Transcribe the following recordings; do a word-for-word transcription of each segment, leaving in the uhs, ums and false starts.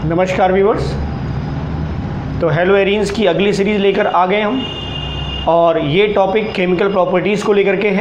नमस्कार व्यूअर्स। तो हेलोएरीन्स की अगली सीरीज़ लेकर आ गए हम और ये टॉपिक केमिकल प्रॉपर्टीज़ को लेकर के है।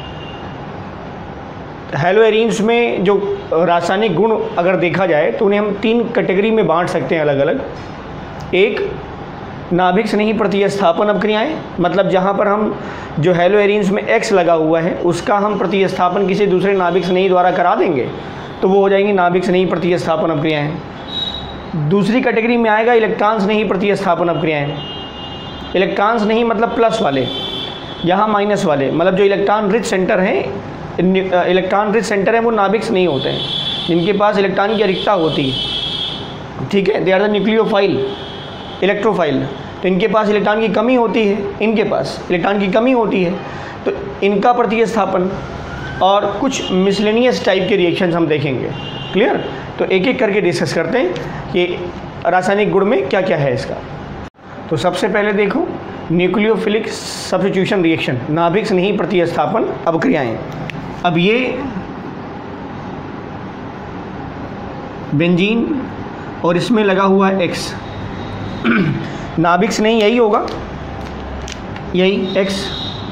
हेलोएरीन्स में जो रासायनिक गुण अगर देखा जाए तो उन्हें हम तीन कैटेगरी में बांट सकते हैं अलग अलग। एक, नाभिक स्नेही प्रतिस्थापन अभिक्रियाएं, मतलब जहाँ पर हम जो हेलोएरीन्स में एक्स लगा हुआ है उसका हम प्रतिस्थापन किसी दूसरे नाभिक स्नेही द्वारा करा देंगे तो वो हो जाएंगी नाभिक स्नेही प्रतिस्थापन अभिक्रियाएं। दूसरी कैटेगरी में आएगा इलेक्ट्रॉन स्नेही प्रतिस्थापन अभिक्रियाएं। इलेक्ट्रॉन स्नेही मतलब प्लस वाले, यहाँ माइनस वाले, मतलब जो इलेक्ट्रॉन रिच सेंटर हैं, इलेक्ट्रॉन रिच सेंटर है वो नाभिक स्नेही होते हैं, जिनके पास इलेक्ट्रॉन की अधिकता होती है। ठीक है, they are the nucleophile electrophile. तो इनके पास इलेक्ट्रॉन की कमी होती है, इनके पास इलेक्ट्रॉन की कमी होती है, तो इनका प्रतिस्थापन और कुछ मिसलेनियस टाइप के रिएक्शंस हम देखेंगे। क्लियर? तो एक एक करके डिस्कस करते हैं कि रासायनिक गुण में क्या क्या है इसका। तो सबसे पहले देखो न्यूक्लियोफिलिक सब्स्टिट्यूशन रिएक्शन, नाभिक स्नेही प्रतिस्थापन अभिक्रियाएं। अब ये बेंजीन और इसमें लगा हुआ है एक्स, नाभिक स्नेही यही होगा, यही एक्स।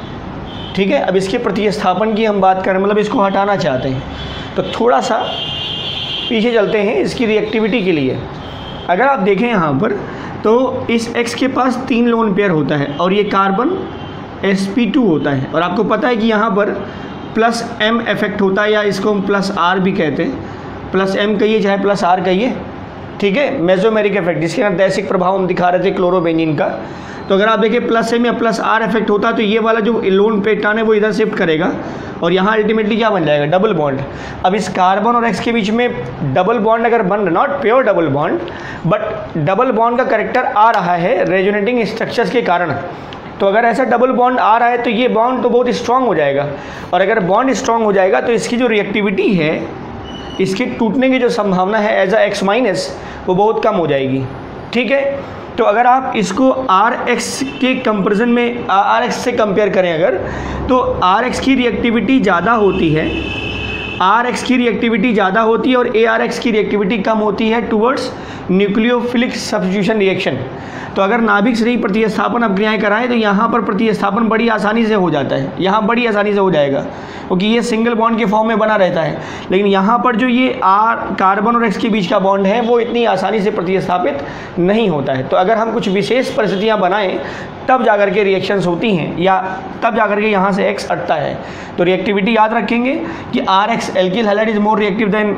ठीक है, अब इसके प्रतिस्थापन की हम बात करें, मतलब इसको हटाना चाहते हैं तो थोड़ा सा पीछे चलते हैं इसकी रिएक्टिविटी के लिए। अगर आप देखें यहाँ पर तो इस X के पास तीन लोन पेयर होता है और ये कार्बन एस पी टू होता है, और आपको पता है कि यहाँ पर प्लस M इफेक्ट होता है, या इसको हम प्लस R भी कहते हैं, प्लस M कहिए चाहे प्लस R कहिए। ठीक है, मेसोमेरिक इफेक्ट, जिसके अंदर दैसिक प्रभाव हम दिखा रहे थे क्लोरोबेंजीन का। तो अगर आप देखें प्लस एम या प्लस आर इफेक्ट होता है तो ये वाला जो लोन पेटान है वो इधर शिफ्ट करेगा और यहाँ अल्टीमेटली क्या बन जाएगा, डबल बॉन्ड। अब इस कार्बन और एक्स के बीच में डबल बॉन्ड अगर बन रहा, not pure double bond but double bond का करेक्टर आ रहा है रेजोनेटिंग स्ट्रक्चर्स के कारण। तो अगर ऐसा डबल बॉन्ड आ रहा है तो ये बॉन्ड तो बहुत स्ट्रांग हो जाएगा, और अगर बॉन्ड स्ट्रांग हो जाएगा तो इसकी जो रिएक्टिविटी है, इसके टूटने की जो संभावना है एज अ एक्स माइनस, वो बहुत कम हो जाएगी। ठीक है, तो अगर आप इसको आर एक्स के कंपेरिजन में आर एक्स से कंपेयर करें अगर, तो आर एक्स की रिएक्टिविटी ज़्यादा होती है, आर एक्स की रिएक्टिविटी ज़्यादा होती है और ए आर एक्स की रिएक्टिविटी कम होती है टुवर्ड्स न्यूक्लियोफिलिक सब्स्टिट्यूशन रिएक्शन। तो अगर नाभिक स्नेही प्रतिस्थापन अभिक्रियाएं कराएं तो यहाँ पर प्रतिस्थापन बड़ी आसानी से हो जाता है, यहाँ बड़ी आसानी से हो जाएगा क्योंकि ये सिंगल बॉन्ड के फॉर्म में बना रहता है। लेकिन यहाँ पर जो ये आर कार्बन और एक्स के बीच का बॉन्ड है वो इतनी आसानी से प्रतिस्थापित नहीं होता है। तो अगर हम कुछ विशेष परिस्थितियाँ बनाएं तब जाकर के रिएक्शंस होती हैं, या तब जाकर के यहाँ से एक्स हटता है। तो रिएक्टिविटी याद रखेंगे कि R X alkyl halide is more reactive than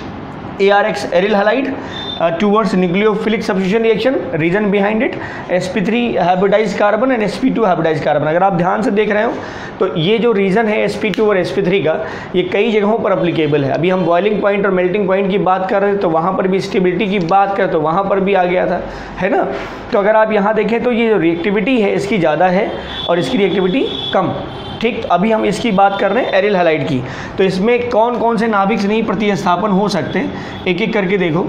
A R X aryl halide towards nucleophilic substitution reaction. Reason behind it S P three hybridized carbon and S P two hybridized carbon. अगर आप ध्यान से देख रहे हो तो ये जो रीज़न है एस पी टू और एस पी थ्री का, ये कई जगहों पर अप्लीकेबल है। अभी हम बॉइलिंग पॉइंट और मेल्टिंग पॉइंट की बात कर रहे थे तो वहाँ पर भी स्टेबिलिटी की बात करें तो वहाँ पर भी आ गया था, है ना। तो अगर आप यहाँ देखें तो ये जो रिएक्टिविटी है इसकी ज़्यादा है और इसकी रिएक्टिविटी कम। ठीक, अभी हम इसकी बात कर रहे हैं एरिल हैलाइड की। तो इसमें कौन कौन से नाभिक स्नेही प्रतिस्थापन हो सकते हैं, एक एक करके देखो।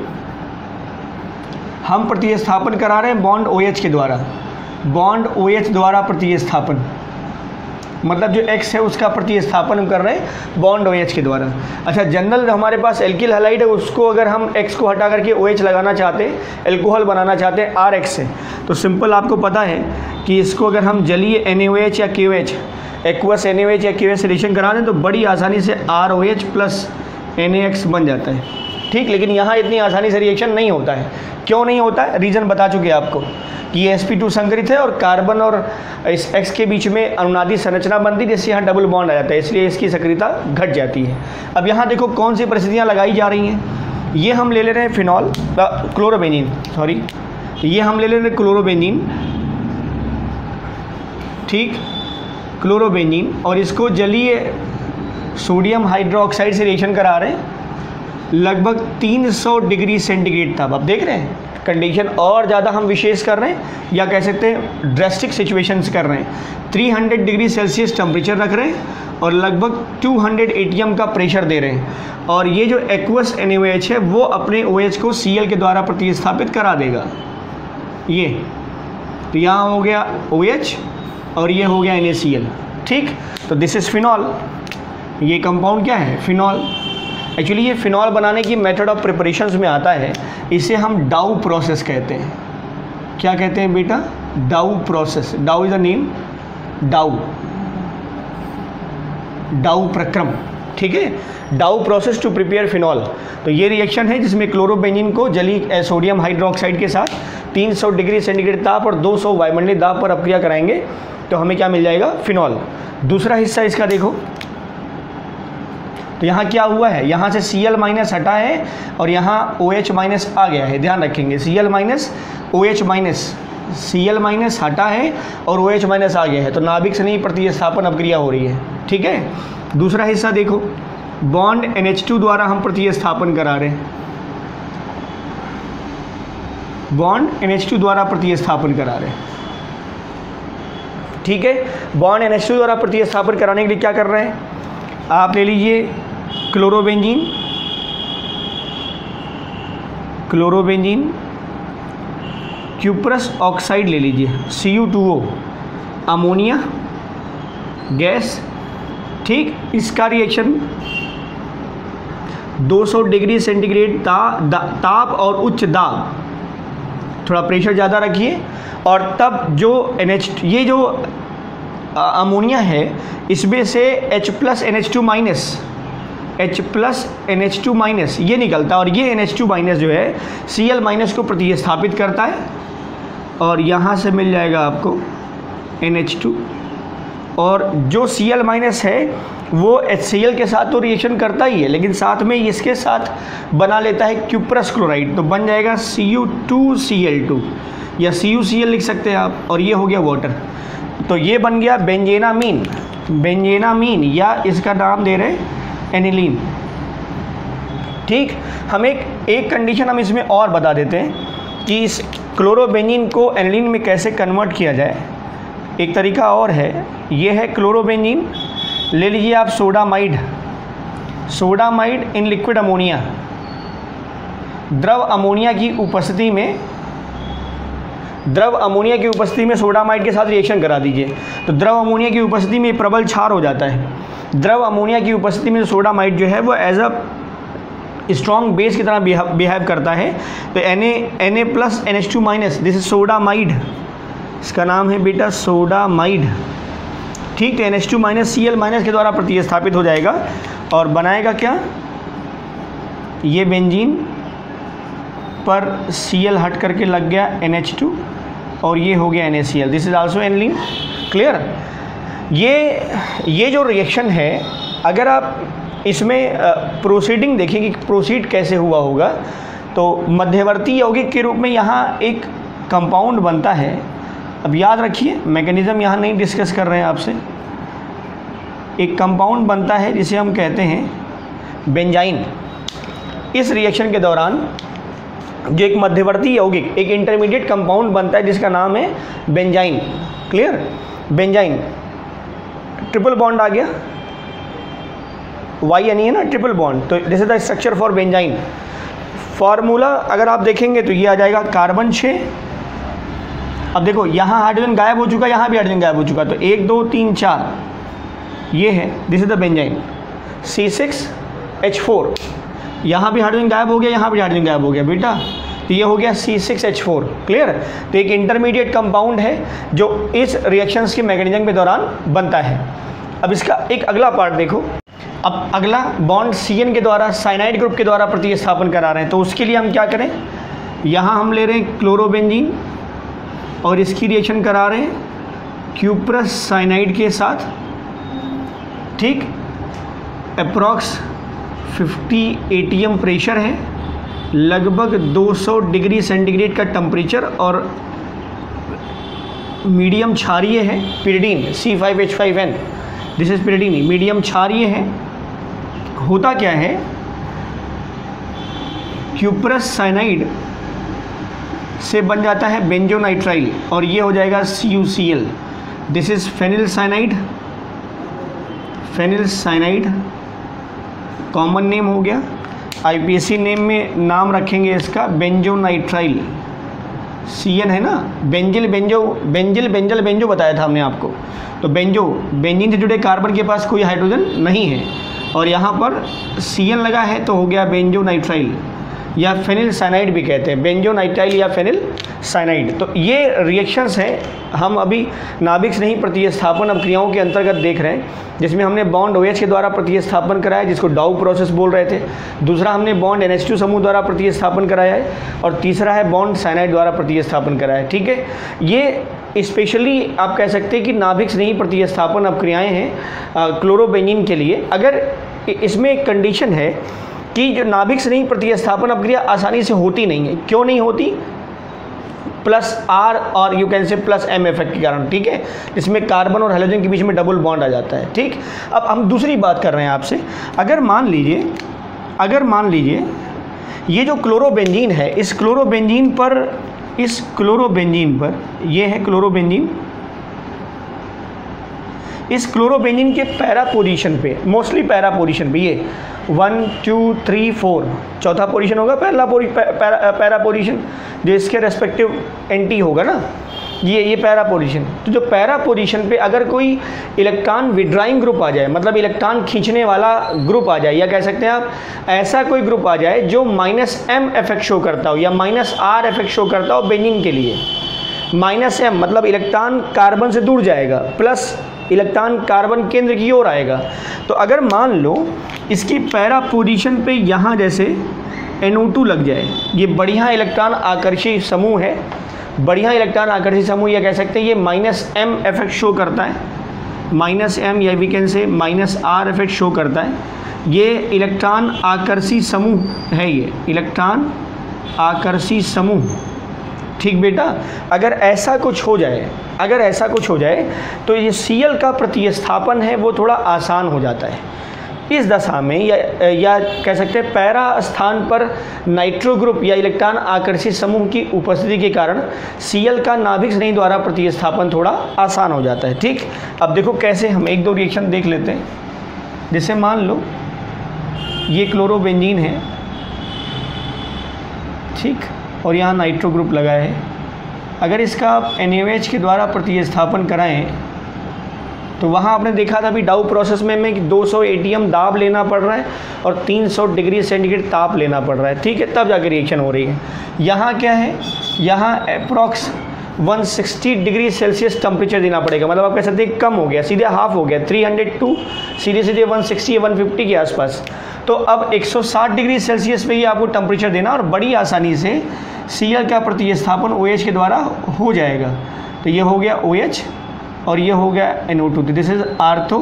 हम प्रतिस्थापन करा रहे हैं बॉन्ड ओ एच के द्वारा, बॉन्ड ओ एच द्वारा प्रतिस्थापन, मतलब जो एक्स है उसका प्रतिस्थापन हम कर रहे हैं बॉन्ड ओ एच के द्वारा। अच्छा, जनरल हमारे पास एल्किल हैलाइड है, उसको अगर हम एक्स को हटा करके ओ एच लगाना चाहते हैं, एल्कोहल बनाना चाहते हैं आर एक्स से, तो सिंपल आपको पता है कि इसको अगर हम जलीय एन ए ओ एच या K O H, aqueous N A O H या के ओ एच से रिएक्शन करा दें तो बड़ी आसानी से R O H plus N A X बन जाता है। ठीक, लेकिन यहाँ इतनी आसानी से रिएक्शन नहीं होता है। क्यों नहीं होता है? रीज़न बता चुके आपको कि ये एस पी टू संकरित है और कार्बन और इस एक्स के बीच में अनुनादी संरचना बनती है जिससे यहाँ डबल बॉन्ड आ जाता है, इसलिए इसकी सक्रियता घट जाती है। अब यहाँ देखो कौन सी परिस्थितियाँ लगाई जा रही हैं। ये हम ले ले रहे हैं फिनॉल, क्लोरोबेंजीन, सॉरी ये हम ले ले रहे हैं क्लोरोबेंजीन। ठीक, क्लोरोबेंजीन, और इसको जलीय सोडियम हाइड्रोक्साइड से रिएक्शन करा रहे हैं। लगभग तीन सौ डिग्री सेंटीग्रेड था। अब देख रहे हैं कंडीशन और ज़्यादा हम विशेष कर रहे हैं, या कह सकते हैं ड्रेस्टिक सिचुएशंस कर रहे हैं। तीन सौ डिग्री सेल्सियस टेम्परेचर रख रहे हैं और लगभग दो सौ एटीएम का प्रेशर दे रहे हैं, और ये जो aqueous N A O H है वो अपने ओ एच को सी एल के द्वारा प्रतिस्थापित करा देगा। ये तो यहाँ हो गया ओ एच और ये हो गया एन ए सी एल। ठीक, तो दिस इज़ फिनॉल, ये कंपाउंड क्या है, फिनॉल। एक्चुअली ये फिनॉल बनाने की मेथड ऑफ प्रिपरेशंस में आता है, इसे हम डाउ प्रोसेस कहते हैं। क्या कहते हैं बेटा? डाउ प्रोसेस। डाउ इज द नेम, डाउ डाउ प्रक्रम, ठीक है, डाउ प्रोसेस टू प्रिपेयर फिनॉल। तो ये रिएक्शन है जिसमें क्लोरोबेंजीन को जलीय सोडियम हाइड्रोक्साइड के साथ तीन सौ डिग्री सेंटीग्रेड ताप और दो सौ वायुमंडलीय दाब पर अपक्रिया कराएंगे तो हमें क्या मिल जाएगा? फिनॉल। दूसरा हिस्सा इसका देखो, तो यहाँ क्या हुआ है, यहाँ से Cl माइनस हटा है और यहाँ OH माइनस आ गया है। ध्यान रखेंगे, Cl minus OH minus, Cl minus हटा है और OH माइनस आ गया है, तो नाभिक से नहीं प्रतिस्थापन अपक्रिया हो रही है, ठीक है। दूसरा हिस्सा देखो, बॉन्ड एन एच टू द्वारा हम प्रतिस्थापन करा रहे हैं, बॉन्ड एन एच टू द्वारा प्रतिस्थापन करा रहे हैं, ठीक है। बॉन्ड एन एच टू द्वारा प्रतिस्थापन कराने के लिए क्या कर रहे हैं? आप ले लीजिए क्लोरोबेंजीन, क्लोरोबेंजीन क्यूप्रस ऑक्साइड ले लीजिए, C U two O, ammonia gas, ठीक। इसका रिएक्शन दो सौ डिग्री सेंटीग्रेड ता, दा, ताप और उच्च दाब, थोड़ा प्रेशर ज़्यादा रखिए, और तब जो एन एच ये जो अमोनिया है इसमें से H plus N H two minus, H plus N H two minus ये निकलता है, और ये एन एच टू माइनस जो है Cl माइनस को प्रतिस्थापित करता है, और यहाँ से मिल जाएगा आपको एन एच टू, और जो Cl माइनस है वो HCl के साथ तो रिएक्शन करता ही है, लेकिन साथ में इसके साथ बना लेता है क्यूप्रस क्लोराइड, तो बन जाएगा C U two C L two या सी यू सी एल लिख सकते हैं आप, और ये हो गया वाटर। तो ये बन गया बेंजेनामीन, बेंजेनामीन या इसका नाम दे रहे एनिलीन, ठीक। हम एक एक कंडीशन हम इसमें और बता देते हैं कि इस क्लोरोबेंजीन को एनिलीन में कैसे कन्वर्ट किया जाए। एक तरीका और है, ये है क्लोरोबेंजीन, ले लीजिए आप sodamide, sodamide in liquid ammonia, द्रव अमोनिया की उपस्थिति में, द्रव अमोनिया की उपस्थिति में सोडामाइड के साथ रिएक्शन करा दीजिए, तो द्रव अमोनिया की उपस्थिति में प्रबल क्षार हो जाता है। द्रव अमोनिया की उपस्थिति में सोडामाइड जो है वो एज अ स्ट्रॉन्ग बेस की तरह बिहेव करता है, तो N A N A plus N H two minus, this is sodamide, इसका नाम है बेटा सोडामाइड, ठीक। तो N H two minus Cl minus के द्वारा प्रतिस्थापित हो जाएगा और बनाएगा क्या? ये बेंजीन पर Cl हट करके लग गया एन एच टू और ये हो गया N A C L, this is also aniline, clear. ये ये जो रिएक्शन है, अगर आप इसमें प्रोसीडिंग देखें कि प्रोसीड कैसे हुआ होगा, तो मध्यवर्ती यौगिक के रूप में यहाँ एक कंपाउंड बनता है। अब याद रखिए, मैकेनिज्म यहाँ नहीं डिस्कस कर रहे हैं आपसे। एक कंपाउंड बनता है जिसे हम कहते हैं बेंजाइन। इस रिएक्शन के दौरान जो एक मध्यवर्ती यौगिक, एक इंटरमीडिएट कंपाउंड बनता है जिसका नाम है benzyne, clear. Benzyne, triple bond आ गया, वाई यानी है ना ट्रिपल बॉन्ड, तो this is the structure for benzyne. Formula अगर आप देखेंगे तो ये आ जाएगा कार्बन छः। अब देखो यहाँ हाइड्रोजन गायब हो चुका, यहाँ भी हाइड्रोजन गायब हो चुका, तो एक दो तीन चार ये है, this is the benzyne. C six H four, यहाँ भी हाइड्रोजन गायब हो गया, यहाँ भी हाइड्रोजन गायब हो गया बेटा, तो ये हो गया C six H four, clear. तो एक इंटरमीडिएट कंपाउंड है जो इस रिएक्शंस के मैकेनिज्म के दौरान बनता है। अब इसका एक अगला पार्ट देखो। अब अगला बॉन्ड सी एन के द्वारा साइनाइड ग्रुप के द्वारा प्रतिस्थापन करा रहे हैं, तो उसके लिए हम क्या करें? यहाँ हम ले रहे हैं क्लोरोबेंजीन और इसकी रिएक्शन करा रहे हैं क्यूप्रस साइनाइड के साथ, ठीक। Approx fifty A T M pressure है, लगभग दो सौ डिग्री सेंटीग्रेड का टेम्परेचर, और मीडियम क्षारीय है, pyridine C five H five N, this is pyridine, medium क्षारीय है। होता क्या है, क्यूप्रस साइनाइड से बन जाता है बेंजोनाइट्राइल और ये हो जाएगा C U C L, this is phenyl cyanide, phenyl cyanide common name हो गया। I P S C name में नाम रखेंगे इसका बेंजोनाइट्राइल, सी एन है ना, benzyl benzo benzyl benzal benzo बताया था हमने आपको, तो बेंजो, बेंजीन से जुड़े कार्बन के पास कोई हाइड्रोजन नहीं है, और यहाँ पर सी एन लगा है तो हो गया बेंजोनाइट्राइल या फेनिल साइनाइड भी कहते हैं, बेंजोनाइट्राइल या फेनिल साइनाइड। तो ये रिएक्शंस हैं हम अभी नाभिक स्नेही प्रतिस्थापन अभिक्रियाओं के अंतर्गत देख रहे हैं, जिसमें हमने बॉन्ड OH के द्वारा प्रतिस्थापन कराया जिसको डाउ प्रोसेस बोल रहे थे, दूसरा हमने बॉन्ड एन एच टू समूह द्वारा प्रतिस्थापन कराया है, और तीसरा है बॉन्ड साइनाइड द्वारा प्रतिस्थापन कराया है। ठीक है, ये स्पेशली आप कह सकते हैं कि नाभिक स्नेही प्रतिस्थापन अभिक्रियाएँ हैं क्लोरोबेंजीन के लिए। अगर इसमें एक कंडीशन है कि जो नाभिक स्नेही प्रतिस्थापन अभिक्रिया आसानी से होती नहीं है। क्यों नहीं होती? प्लस आर और you can say plus M effect के कारण। ठीक है, इसमें कार्बन और हाइड्रोजन के बीच में डबल बॉन्ड आ जाता है। ठीक, अब हम दूसरी बात कर रहे हैं आपसे। अगर मान लीजिए अगर मान लीजिए ये जो क्लोरोबेंजीन है, इस क्लोरोबेंजीन पर इस क्लोरोबेंजीन पर ये है क्लोरोबेंजीन, इस क्लोरोबेंजीन के पैरा पोजीशन पे, मोस्टली पैरा पोजीशन पे, ये वन टू थ्री फोर चौथा पोजीशन होगा पहला पोरी, पैरा, पैरा पोजीशन, जो इसके रेस्पेक्टिव एंटी होगा ना, ये ये पैरा पोजीशन। तो जो पैरा पोजीशन पे अगर कोई इलेक्ट्रॉन विड्राइंग ग्रुप आ जाए, मतलब इलेक्ट्रॉन खींचने वाला ग्रुप आ जाए, या कह सकते हैं आप ऐसा कोई ग्रुप आ जाए जो माइनस एम इफेक्ट शो करता हो या माइनस आर इफेक्ट शो करता हो बेंजीन के लिए, माइनस एम मतलब इलेक्ट्रॉन कार्बन से दूर जाएगा, प्लस इलेक्ट्रॉन कार्बन केंद्र की ओर आएगा। तो अगर मान लो इसकी पैरा पोजीशन पे यहाँ जैसे एन ओ टू लग जाए, ये बढ़िया इलेक्ट्रॉन आकर्षी समूह है, बढ़िया इलेक्ट्रॉन आकर्षी समूह, या कह सकते हैं ये माइनस एम इफेक्ट शो करता है, माइनस एम या we can say minus R effect show करता है। ये इलेक्ट्रॉन आकर्षी समूह है, ये इलेक्ट्रॉन आकर्षी समूह। ठीक बेटा, अगर ऐसा कुछ हो जाए अगर ऐसा कुछ हो जाए तो ये Cl का प्रतिस्थापन है वो थोड़ा आसान हो जाता है। इस दशा में या या कह सकते हैं पैरा स्थान पर नाइट्रो ग्रुप या इलेक्ट्रॉन आकर्षित समूह की उपस्थिति के कारण Cl का नाभिक स्नेही द्वारा प्रतिस्थापन थोड़ा आसान हो जाता है। ठीक, अब देखो कैसे, हम एक दो रिएक्शन देख लेते हैं। जैसे मान लो ये क्लोरोबेंजीन है, ठीक, और यहाँ नाइट्रो ग्रुप लगा है। अगर इसका आप एन ए ओ एच के द्वारा प्रतिस्थापन कराएं तो वहाँ आपने देखा था अभी डाउ प्रोसेस में में कि दो सौ ए टी एम दाब लेना पड़ रहा है और तीन सौ डिग्री सेंटीग्रेड ताप लेना पड़ रहा है। ठीक है, तब जाकर रिएक्शन हो रही है। यहाँ क्या है, यहाँ अप्रॉक्स एक सौ साठ डिग्री सेल्सियस टेम्परेचर देना पड़ेगा, मतलब आप कह सकते हैं कम हो गया, सीधे हाफ हो गया, तीन सौ टू सीधे सीधे एक सौ साठ या एक सौ पचास के आसपास। तो अब एक सौ साठ डिग्री सेल्सियस पे ही आपको टेम्परेचर देना, और बड़ी आसानी से Cl का प्रतिस्थापन OH के द्वारा हो जाएगा। तो ये हो गया OH और ये हो गया N O two. This is ortho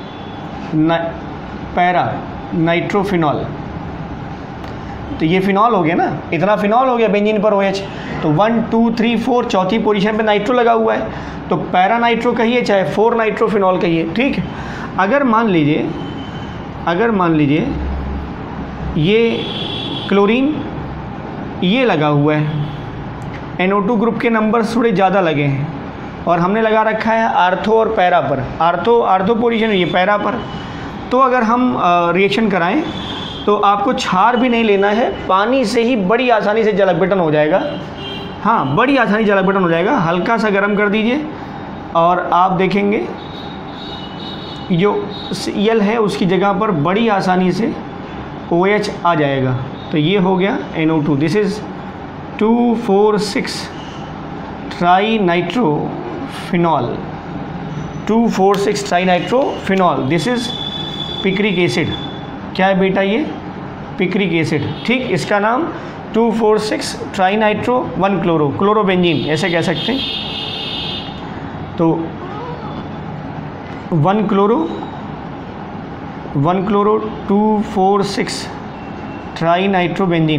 para nitrophenol. तो ये फिनॉल हो गया ना, इतना फिनॉल हो गया बेंजीन पर OH। तो वन टू थ्री फोर चौथी पोजीशन पे नाइट्रो लगा हुआ है, तो पैरा नाइट्रो कहिए चाहे फोर नाइट्रोफिनॉल कहिए। ठीक, अगर मान लीजिए अगर मान लीजिए ये क्लोरीन ये लगा हुआ है, एन ओ टू ग्रुप के नंबर्स थोड़े ज़्यादा लगे हैं और हमने लगा रखा है आर्थो और पैरा पर, आर्थो आर्थो पोजीशन ये पैरा पर। तो अगर हम रिएक्शन कराएं तो आपको क्षार भी नहीं लेना है, पानी से ही बड़ी आसानी से जल अपघटन हो जाएगा। हाँ, बड़ी आसानी जल अपघटन हो जाएगा। हल्का सा गर्म कर दीजिए और आप देखेंगे जो Cl है उसकी जगह पर बड़ी आसानी से OH आ जाएगा। तो ये हो गया N O two. This is two four six tri nitrophenol, two four six tri nitrophenol. This is picric acid. क्या है बेटा ये? Picric acid. ठीक, इसका नाम two four six tri nitro one chloro, chlorobenzene ऐसे कह सकते हैं। तो one chloro one chloro two four six tri nitrobenzene.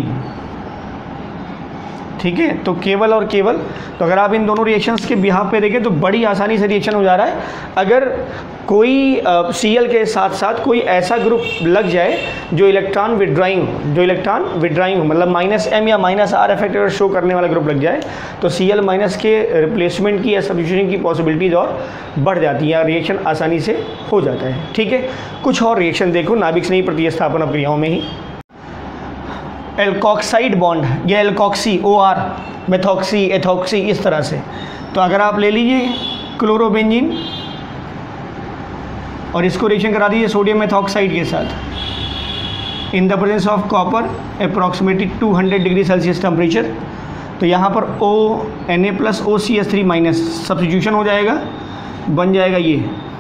ठीक है, तो केवल और केवल, तो अगर आप इन दोनों रिएक्शंस के बिहाफ पे देखें तो बड़ी आसानी से रिएक्शन हो जा रहा है। अगर कोई Cl के साथ साथ कोई ऐसा ग्रुप लग जाए जो इलेक्ट्रॉन विड्राइंग जो इलेक्ट्रॉन विड्राइंग मतलब माइनस एम या माइनस आर इफेक्ट अगर शो करने वाला ग्रुप लग जाए तो Cl माइनस के रिप्लेसमेंट की या सब्स्टिट्यूशन की पॉसिबिलिटीज और बढ़ जाती है, रिएक्शन आसानी से हो जाता है। ठीक है, कुछ और रिएक्शन देखो नाभिक स्नेही प्रतिस्थापन अभिक्रियाओं में ही। एल्कोक्साइड बॉन्ड या alkoxy, O R, methoxy, ethoxy, इस तरह से। तो अगर आप ले लीजिए क्लोरोबेंजीन और इसको रिएक्शन करा दीजिए सोडियम मेथॉक्साइड के साथ in the presence of copper approximately two hundred degree Celsius temperature. तो यहाँ पर O N A plus O C S three minus substitution हो जाएगा, बन जाएगा ये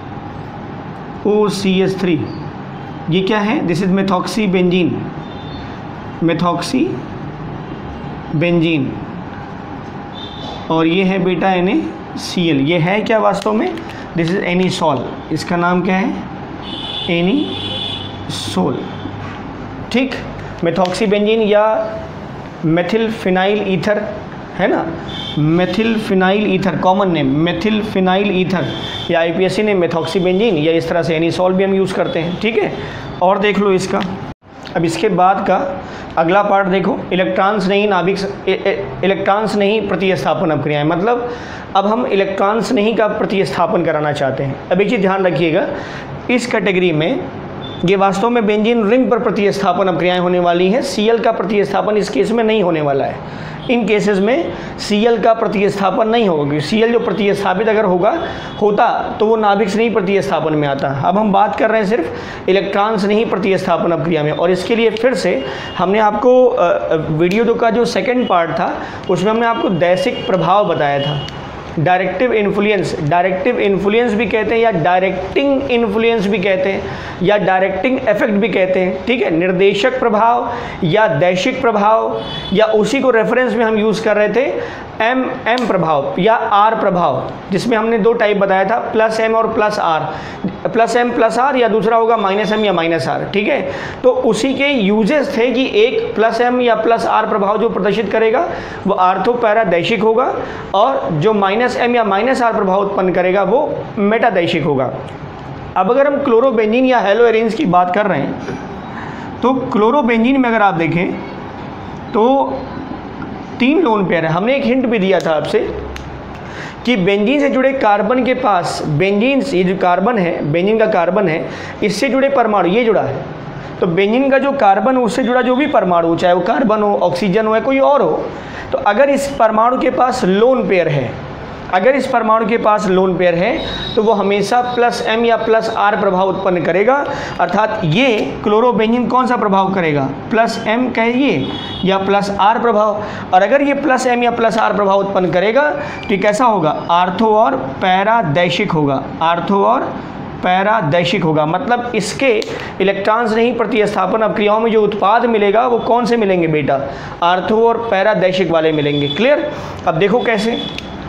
ओ सी एस थ्री। ये क्या है? This is methoxy benzene, methoxy benzene. और ये है बेटा एन ए सी एल। ये है क्या वास्तव में? This is anisole. इसका नाम क्या है? एनीसोल। ठीक, मेथॉक्सी बेंजीन या मेथिल फिनाइल ईथर है ना, methyl phenyl ether common name, methyl phenyl ether या आईपीएससी ने मेथॉक्सी बेंजीन या इस तरह से एनीसॉल भी हम यूज़ करते हैं। ठीक है, और देख लो इसका। अब इसके बाद का अगला पार्ट देखो, इलेक्ट्रॉन्स नहीं नाभिक, इलेक्ट्रॉन्स नहीं प्रतिस्थापन अपक्रियाएं। मतलब अब हम इलेक्ट्रॉन्स नहीं का प्रतिस्थापन कराना चाहते हैं। अब एक चीज़ ध्यान रखिएगा, इस कैटेगरी में ये वास्तव में बेंजीन रिंग पर प्रतिस्थापन अपक्रियाएं होने वाली हैं। सीएल का प्रतिस्थापन इस केस में नहीं होने वाला है। इन केसेस में सीएल का प्रतिस्थापन नहीं होगा, क्योंकि सीएल जो प्रतिस्थापित अगर होगा होता तो वो नाभिक से नहीं प्रतिस्थापन में आता। अब हम बात कर रहे हैं सिर्फ इलेक्ट्रॉन से नहीं प्रतिस्थापन अपक्रिया में। और इसके लिए फिर से हमने आपको वीडियो का जो सेकंड पार्ट था उसमें हमने आपको दैशिक प्रभाव बताया था, डायरेक्टिव इन्फ्लुएंस, डायरेक्टिव इन्फ्लुएंस भी कहते हैं या डायरेक्टिंग इन्फ्लुएंस भी कहते हैं या डायरेक्टिंग इफेक्ट भी कहते हैं। ठीक है, निर्देशक प्रभाव या दैशिक प्रभाव, या उसी को रेफरेंस में हम यूज़ कर रहे थे एम एम प्रभाव या आर प्रभाव, जिसमें हमने दो टाइप बताया था, प्लस एम और plus R, plus M plus R या दूसरा होगा माइनस एम या माइनस आर। ठीक है, तो उसी के यूजेस थे कि एक प्लस एम या प्लस आर प्रभाव जो प्रदर्शित करेगा वो आर्थो पैरा दैशिक होगा, और जो माइनस एम या माइनस आर प्रभाव उत्पन्न करेगा वो मेटा दैशिक होगा। अब अगर हम क्लोरोबेंजीन या हेलोएरिन्स की बात कर रहे हैं तो क्लोरोबेंजीन में अगर आप देखें तो तीन लोन पेयर है। हमने एक हिंट भी दिया था आपसे कि बेंजीन से जुड़े कार्बन के पास, बेंजीन ये जो कार्बन है, बेंजीन का कार्बन है, इससे जुड़े परमाणु ये जुड़ा है। तो बेंजीन का जो कार्बन उससे जुड़ा जो भी परमाणु, चाहे वो कार्बन हो, ऑक्सीजन हो या कोई और हो, तो अगर इस परमाणु के पास लोन पेयर है, अगर इस परमाणु के पास लोन पेयर है तो वो हमेशा प्लस एम या प्लस आर प्रभाव उत्पन्न करेगा। अर्थात ये क्लोरोबेंजीन कौन सा प्रभाव करेगा? प्लस एम कहिए या प्लस आर प्रभाव। और अगर ये प्लस एम या प्लस आर प्रभाव उत्पन्न करेगा तो ये कैसा होगा? आर्थो और पैरा दैशिक होगा, आर्थो और पैरा दैशिक होगा। मतलब इसके इलेक्ट्रॉन्स नहीं प्रतिस्थापन अपक्रियाओं में जो उत्पाद मिलेगा वो कौन से मिलेंगे बेटा? आर्थो और पैरा दैशिक वाले मिलेंगे। क्लियर? अब देखो कैसे,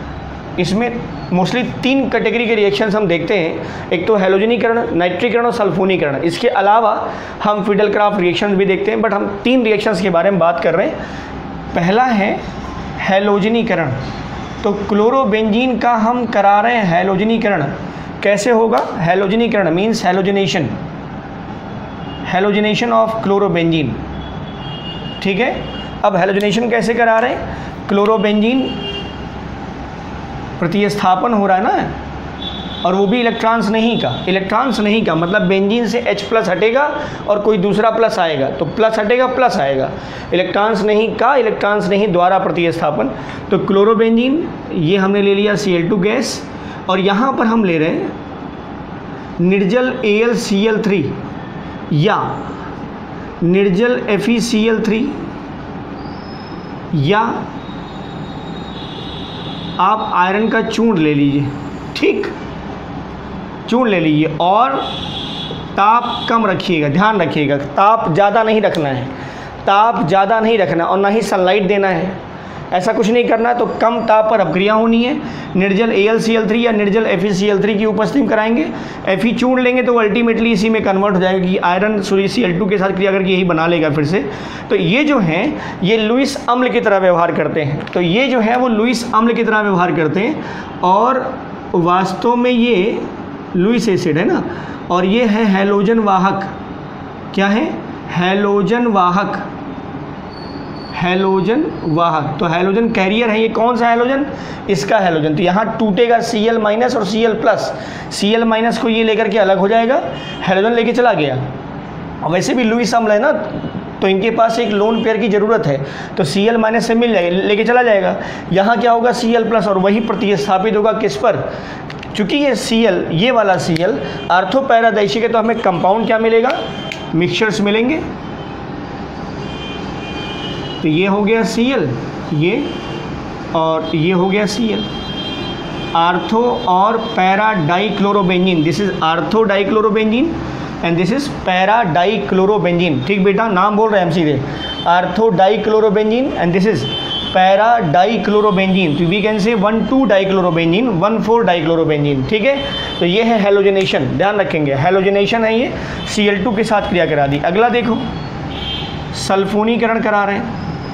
इसमें मोस्टली तीन कैटेगरी के रिएक्शंस हम देखते हैं, एक तो हैलोजनीकरण, नाइट्रीकरण और सल्फोनीकरण। इसके अलावा हम फिडेलक्राफ्ट रिएक्शंस भी देखते हैं, बट हम तीन रिएक्शंस के बारे में बात कर रहे हैं। पहला है हैलोजनीकरण। तो क्लोरोबेंजीन का हम करा रहे हैं हैलोजनीकरण। कैसे होगा? हैलोजनीकरण means halogenation, halogenation of chlorobenzene. ठीक है, अब हैलोजनेशन कैसे करा रहे हैं? क्लोरोबेंजीन प्रतिस्थापन हो रहा है ना, और वो भी इलेक्ट्रॉन्स नहीं का, इलेक्ट्रॉन्स नहीं का मतलब बेंजीन से H प्लस हटेगा और कोई दूसरा प्लस आएगा, तो प्लस हटेगा प्लस आएगा, इलेक्ट्रॉन्स नहीं का, इलेक्ट्रॉन्स नहीं द्वारा प्रतिस्थापन। तो क्लोरोबेंजीन ये हमने ले लिया सी एल टू गैस, और यहाँ पर हम ले रहे हैं निर्जल A L C L three या निर्जल F E C L three, या आप आयरन का चूर्ण ले लीजिए। ठीक, चूर्ण ले लीजिए और ताप कम रखिएगा, ध्यान रखिएगा, ताप ज़्यादा नहीं रखना है, ताप ज़्यादा नहीं रखना और ना ही सनलाइट देना है, ऐसा कुछ नहीं करना है। तो कम ताप पर अपक्रिया होनी है। निर्जल A L C L three या निर्जल F E C L three की उपस्थिति में कराएंगे। एफ ई चूर्ण लेंगे तो अल्टीमेटली इसी में कन्वर्ट हो जाएगा कि iron sorry C L two के साथ क्रिया करके यही बना लेगा फिर से। तो ये जो हैं ये लुईस अम्ल की तरह व्यवहार करते हैं। तो ये जो है वो लुईस अम्ल की तरह व्यवहार करते हैं, और वास्तव में ये लुईस एसिड है ना, और ये है हैलोजन वाहक। क्या है? हैलोजन वाहक, हैलोजन वाहक। तो हैलोजन कैरियर है, ये कौन सा हैलोजन? इसका हैलोजन। तो यहाँ टूटेगा Cl माइनस और Cl प्लस, Cl माइनस को ये लेकर के अलग हो जाएगा, हैलोजन लेके चला गया। वैसे भी लुईस अम्ल है ना, तो इनके पास एक लोन पेयर की ज़रूरत है, तो Cl माइनस से मिल जाएगा, लेके चला जाएगा। यहाँ क्या होगा? Cl प्लस, और वही प्रतिस्थापित होगा किस पर? चूँकि ये सी एल, ये वाला सी एल आर्थो पैराडाइशिक है, तो हमें कंपाउंड क्या मिलेगा, मिक्सचर्स मिलेंगे। तो ये हो गया सी एल, ये और ये हो गया सी एल, आर्थो और para dichlorobenzene. This is ortho dichlorobenzene and this is para dichlorobenzene. ठीक बेटा, नाम बोल रहे हैं हम सीधे, ortho dichlorobenzene and this is para dichlorobenzene. तो we can say one two dichlorobenzene, one four dichlorobenzene. ठीक है, तो ये है हेलोजनेशन, ध्यान रखेंगे हेलोजनेशन है ये, सी एल टू के साथ क्रिया करा दी। अगला देखो, सल्फोनीकरण करा रहे हैं,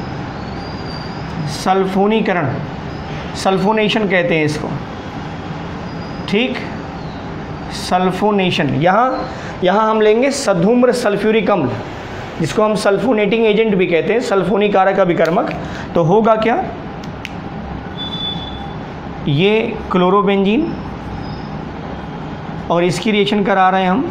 सल्फोनीकरण, सल्फोनेशन कहते हैं इसको। ठीक, सल्फोनेशन। यहाँ यहाँ हम लेंगे सधूम्र सल्फ्यूरिक अम्ल, जिसको हम सल्फोनेटिंग एजेंट भी कहते हैं, सल्फोनीकारक अभिकर्मक। तो होगा क्या, ये क्लोरोबेंजीन और इसकी रिएक्शन करा रहे हैं हम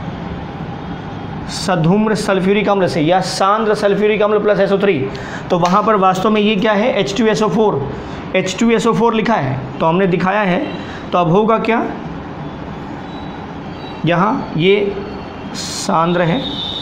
सधूम्र सल्फ्यूरिक अम्ल से, या सांद्र सल्फ्यूरिक अम्ल प्लस एस ओ थ्री। तो वहाँ पर वास्तव में ये क्या है, H two S O four, H two S O four लिखा है, तो हमने दिखाया है। तो अब होगा क्या, यहाँ ये सांद्र है,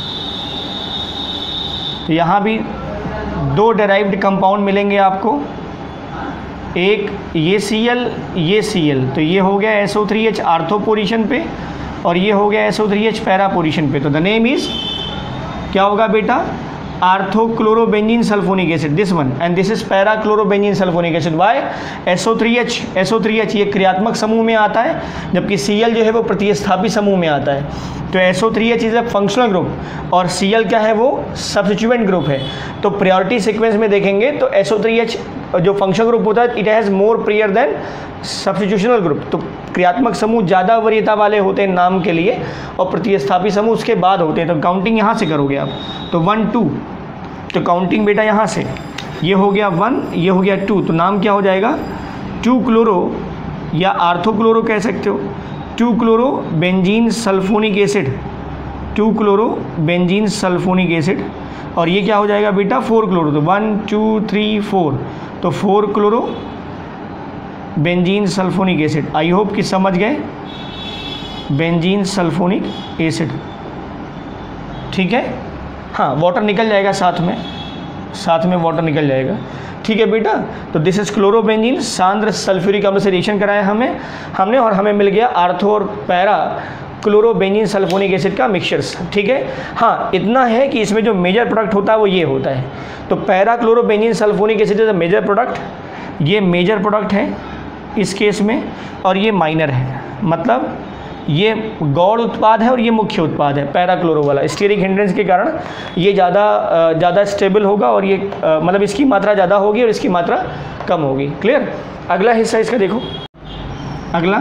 तो यहाँ भी दो डेराइव्ड कंपाउंड मिलेंगे आपको, एक ये सी एल, ये सी एल। तो ये हो गया S O three H ortho position पे और ये हो गया S O three H para position पे। तो द नेम इज क्या होगा बेटा, orthochlorobenzene sulphonic acid, this one, and this is para chlorobenzene sulphonic acid. Why, S O three H, S O three H ये क्रियात्मक समूह में आता है, जबकि सी एल जो है वो प्रतिस्थापी समूह में आता है। तो S O three H is a functional group और सी एल क्या है, वो सब्स्टिट्यूएंट ग्रुप है। तो प्रायोरिटी सीक्वेंस में देखेंगे तो एस ओ थ्री एच जो फंक्शनल ग्रुप होता है, it has more prior than substitutional group. तो क्रियात्मक समूह ज़्यादा वरीयता वाले होते हैं नाम के लिए, और प्रतिस्थापी समूह उसके बाद होते हैं। तो काउंटिंग यहाँ से करोगे आप, तो वन टू, तो काउंटिंग बेटा यहाँ से, ये हो गया वन, ये हो गया टू, तो नाम क्या हो जाएगा, टू क्लोरो या आर्थोक्लोरो कह सकते हो, two chloro benzene sulphonic acid, two chloro benzene sulphonic acid. और ये क्या हो जाएगा बेटा, फोर क्लोरो, तो वन टू थ्री फोर, तो four chloro benzene sulphonic acid. I hope कि समझ गए, बेंजीन सल्फोनिक एसिड। ठीक है, हाँ वाटर निकल जाएगा साथ में, साथ में वाटर निकल जाएगा। ठीक है बेटा, तो दिस इज क्लोरोबेंजीन, सांद्र सल्फ्यूरिक अम्ल से रिएक्शन कराया हमें हमने और हमें मिल गया आर्थो और पैरा क्लोरोबेंजीन सल्फोनिक एसिड का मिक्सचर्स। ठीक है, हाँ इतना है कि इसमें जो मेजर प्रोडक्ट होता है वो ये होता है। तो para chlorobenzene sulphonic acid is a major product, ये मेजर प्रोडक्ट है इस केस में, और ये माइनर है, मतलब ये गौड़ उत्पाद है और ये मुख्य उत्पाद है पैराक्लोरो वाला। स्टीयरिक हिंड्रेंस के कारण ये ज़्यादा ज़्यादा स्टेबल होगा और ये मतलब इसकी मात्रा ज़्यादा होगी और इसकी मात्रा कम होगी। क्लियर। अगला हिस्सा इसका देखो, अगला